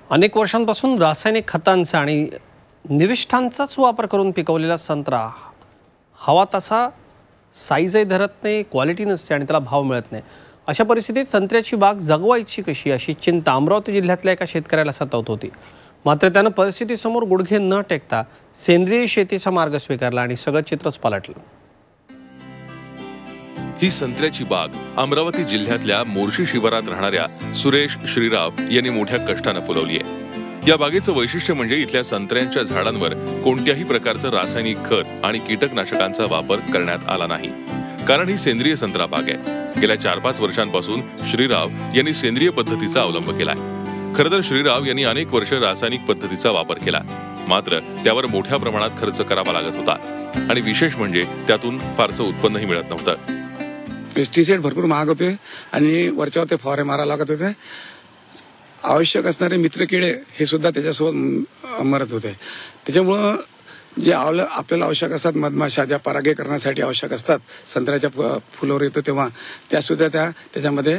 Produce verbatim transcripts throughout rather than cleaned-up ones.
अनेक वर्षांपासून रासायनिक खतांचा आणि निविष्ठांचाच वापर करून पिकवलेला संत्रा हवा तसा साईजही धरत नाही, क्वालिटी नसते आणि त्याला भाव मिळत नाही। अशा परिस्थितीत संत्र्याची बाग जगवायची कशी अशी चिंता अमरावती जिल्ह्यातल्या एका शेतकऱ्याला सतावत होती। मात्र त्यानं परिस्थितीसमोर गुडघे न टेकता सेंद्रिय शेतीचा मार्ग स्वीकारला आणि सगळं चित्रच पालटलं। ही संत्र्याची बाग अमरावती जिल्ह्यातल्या मोर्शी शिवारात राहणाऱ्या सुरेश श्रीराव यांनी मोठ्या कष्टाने फुलवली आहे। या बागेचं वैशिष्ट्य म्हणजे इथल्या संत्र्यांच्या झाडांवर कोणत्याही प्रकारचं रासायनिक खत आणि कीटकनाशकांचा वापर करण्यात आला नाही, कारण ही सेंद्रिय संत्रा बाग आहे। गेल्या चार पाच वर्षांपासून श्रीराव यांनी सेंद्रिय पद्धतीचा अवलंब केलाय। खरं तर श्रीराव यांनी अनेक वर्ष रासायनिक पद्धतीचा वापर केला, मात्र त्यावर मोठ्या प्रमाणात खर्च करावा लागत होता आणि विशेष म्हणजे त्यातून फारसं उत्पन्नही मिळत नव्हतं। पेस्टिसाइड भरपूर महाग होते आणि वरच्यावर ते फवारे मारायला लागत होते। आवश्यक असणारे मित्र किडे हे सुद्धा त्याच्यासोबत मरत होते। त्याच्यामुळं जे आपल्याला आवश्यक असतात, मधमाशा ज्या परागीकरणासाठी आवश्यक असतात, संत्र्याच्या फुलावर येतो तेव्हा त्या सुद्धा त्या त्याच्यामध्ये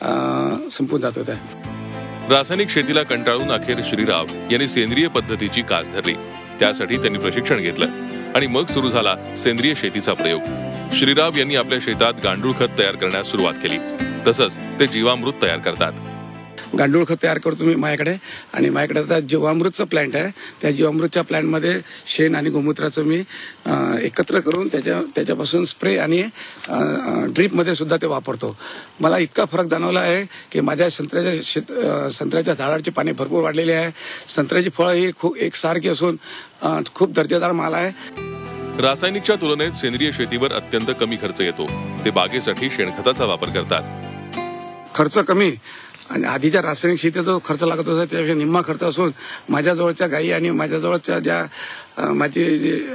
संपून जात होत्या। रासायनिक शेतीला कंटाळून अखेर श्रीराव यांनी सेंद्रिय पद्धतीची कास धरली। त्यासाठी त्यांनी प्रशिक्षण घेतलं आणि मग सुरू झाला सेंद्रिय शेतीचा प्रयोग। श्रीराव यांनी आपल्या शेतात गांडूळ खत तयार करण्यास सुरुवात केली, तसंच ते जीवामृत तयार करतात। गांडूळ खत तयार करतो मी माझ्याकडे, आणि माझ्याकडे आता जीवामृतचं प्लांट आहे। त्या जीवामृतच्या प्लांटमध्ये शेण आणि गोमूत्राचं मी एकत्र करून त्याच्या त्याच्यापासून स्प्रे आणि ड्रीपमध्ये सुद्धा ते वापरतो। मला इतका फरक जाणवला आहे की माझ्या संत्र्याच्या शेत संत्र्याच्या झाडाची पाने भरपूर वाढलेली आहे। संत्र्याची फळं ही खूप एकसारखी असून खूप दर्जेदार माल आहे। रासायनिकच्या तुलनेत सेंद्रिय शेतीवर अत्यंत कमी खर्च येतो। ते बागेसाठी शेणखताचा वापर करतात। खर्च कमी आणि आधीच्या रासायनिक शेतीचा जो खर्च लागत होता त्यापेक्षा निम्मा खर्च असून माझ्याजवळच्या गायी आणि माझ्याजवळच्या ज्या माझे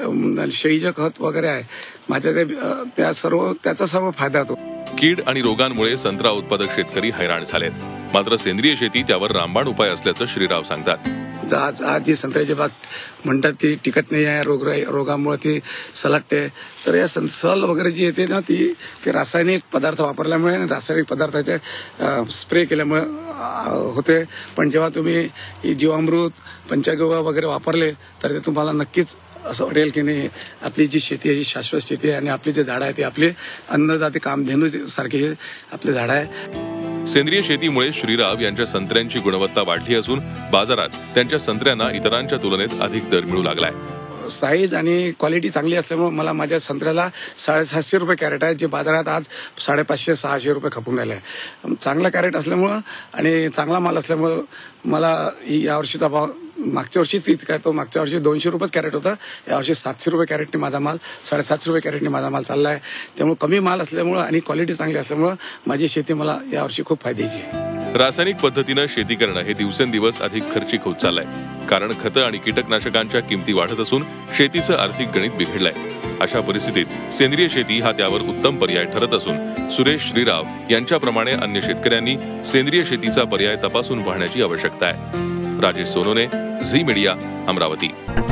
जे शेळीचं खत वगैरे आहे माझ्याकडे, त्या सर्व त्याचा सर्व फायदा होतो। कीड आणि रोगांमुळे संत्रा उत्पादक शेतकरी हैराण झालेत, मात्र सेंद्रिय शेती त्यावर रामबाण उपाय असल्याचं श्रीराव सांगतात। आज आज जी संत्र्याची बाग म्हणतात की टिकत नाही आहे, रोग रोगामुळे ती सलाटते, तर या सल वगैरे जी येते ना ती ते रासायनिक पदार्थ वापरल्यामुळे आणि रासायनिक पदार्थाचे स्प्रे केल्यामुळे होते। पण जेव्हा तुम्ही जीवामृत पंचगव्य वगैरे वापरले तर ते तुम्हाला नक्कीच असं वाटेल की नाही आपली जी शेती आहे ही शाश्वत शेती आहे आणि आपली जे झाडं आहे ते आपले अन्नदाते कामधेनू सारखे आपले झाडं आहे। सेंद्रिय शेतीमुळे श्रीराव यांच्या संत्र्यांची गुणवत्ता वाढली असून बाजारात त्यांच्या संत्र्यांना इतरांच्या तुलनेत अधिक दर मिळू लागलाय। साईज आणि क्वालिटी चांगली असल्यामुळे मला माझ्या संत्र्याला साडेसातशे रुपये कॅरेट आहे, जे बाजारात आज साडेपाचशे सहाशे रुपये खपून राहिलं आहे। चांगला कॅरेट असल्यामुळं आणि चांगला माल असल्यामुळं मला यावर्षीचा भाव मागच्या वर्षीच इतका आहे, तो मागच्या वर्षी दोनशे रुपये कॅरेट होता, यावर्षी सातशे रुपये कॅरेटने माझा माल साडेसातशे रुपये कॅरेटने माझा माल चालला आहे। त्यामुळे कमी माल असल्यामुळं आणि क्वालिटी चांगली असल्यामुळं माझी शेती मला यावर्षी खूप फायद्याची आहे। रासायनिक पद्धतीनं शेती करणं हे दिवसेंदिवस अधिक खर्चिक होत चाललंय, कारण खतं आणि कीटकनाशकांच्या किमती वाढत असून शेतीचं आर्थिक गणित बिघडलंय। अशा परिस्थितीत सेंद्रिय शेती हा त्यावर उत्तम पर्याय ठरत असून सुरेश श्रीराव यांच्याप्रमाणे अन्य शेतकऱ्यांनी सेंद्रिय शेतीचा पर्याय तपासून पाहण्याची आवश्यकता आहे। राजेश सोनोने, झी मीडिया, अमरावती।